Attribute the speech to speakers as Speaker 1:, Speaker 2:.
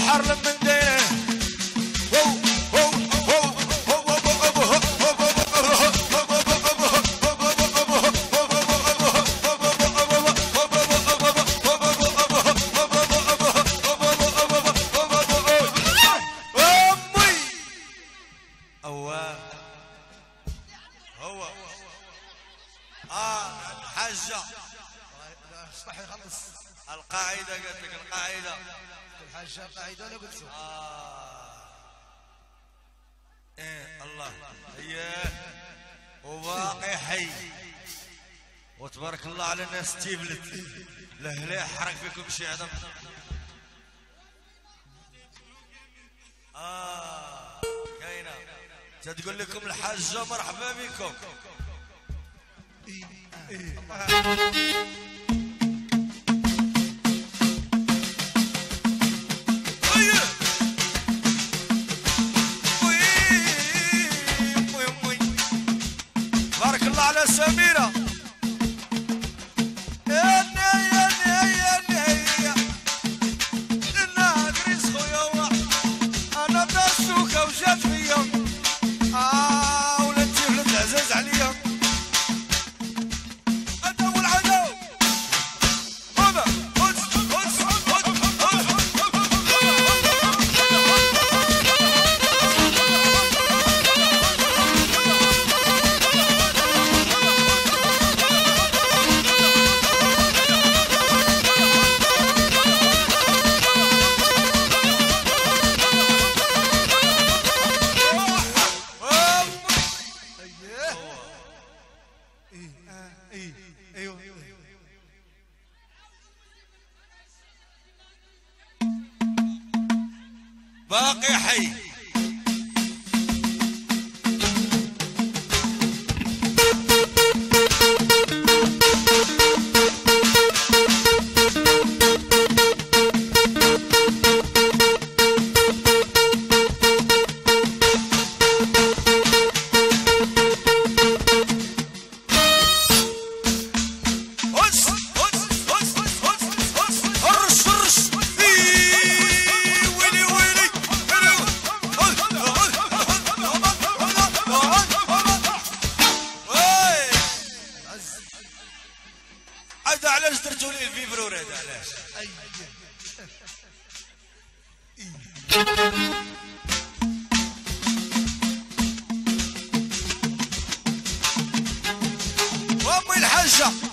Speaker 1: البحر لما نديره
Speaker 2: حجة
Speaker 3: صح يخلص
Speaker 2: القاعدة قلت لك القاعدة
Speaker 3: الحاجة قاعدة أنا قلت
Speaker 2: إيه الله اياه وباقي حي وتبارك الله على الناس تيبلت لا حرك فيكم شي عدم كاينة تقول لكم الحاجة مرحبا بكم بارك الله على سميرة انا دسوكة وجات فيا ولد تيفلت عزاز عليا باقي حي علاش درتوا لي الفيبرور هذا علاش؟ وامي الحاجة